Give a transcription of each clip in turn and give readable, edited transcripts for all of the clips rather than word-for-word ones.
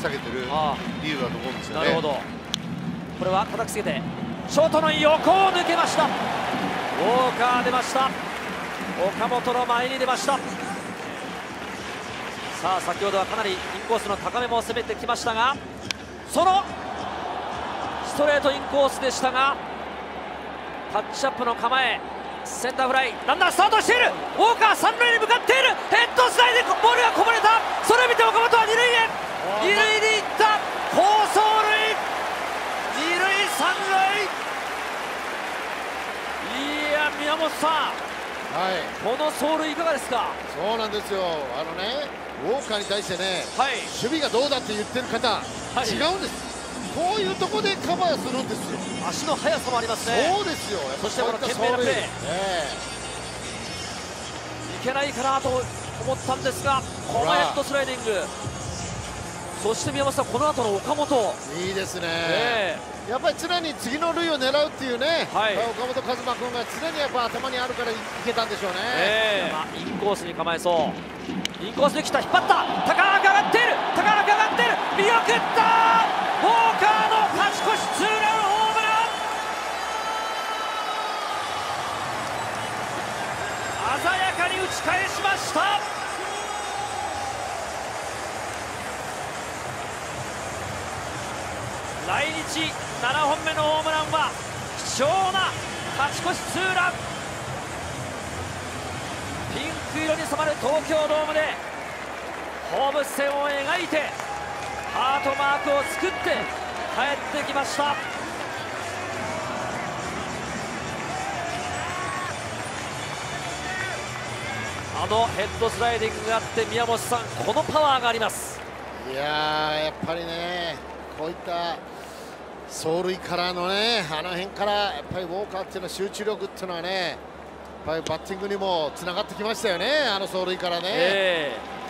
下げてる理由だと思うんですよね。 なるほど。これは叩きつけてショートの横を抜けました。ウォーカー出ました。岡本の前に出ました。さあ先ほどはかなりインコースの高めも攻めてきましたが、そのストレートインコースでしたが、タッチアップの構え、センターフライ、ランナースタートしている。ウォーカー三塁に向かっている。ヘッドスライでボールがこぼれた。それを見て岡本は二塁へ、二塁に行った。好走塁、二塁三塁。いや宮本さん、 はい、 この走塁いかがですか？ そうなんですよ。ウォーカーに対してね、 はい、 守備がどうだって言ってる方、はい、違うんです。こういうところでカバーするんですよ。 足の速さもありますね。 そうですよ。 そしてこの懸命なプレー、いけないかなと思ったんですが、このヘッドスライディング。そして宮本さん、この後の岡本、 いいですね。やっぱり常に次の塁を狙うっていうね、はい、岡本和真君が常にやっぱ頭にあるからいけたんでしょうね。 インコースに構えそう。インコースで来た、引っ張った、高く上がっている、高く上がっている、見送った。ウォーカーの勝ち越しツーランホームラン。鮮やかに打ち返しました。来日7本目のホームランは貴重な勝ち越しツーラン。ピンク色に染まる東京ドームで放物線を描いてハートマークを作って帰ってきました。あのヘッドスライディングがあって、宮本さん、このパワーがあります。 いやー、やっぱりね、こういった走塁からのね、あの辺からやっぱりウォーカーっていうのは集中力っていうのはね、やっぱりバッティングにもつながってきましたよね、あの走塁からね。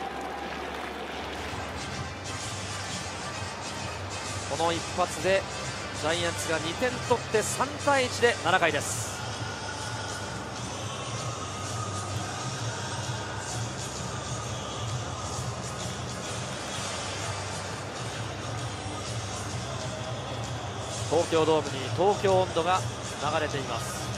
この一発でジャイアンツが2点取って3対1で7回です。東京ドームに東京音頭が流れています。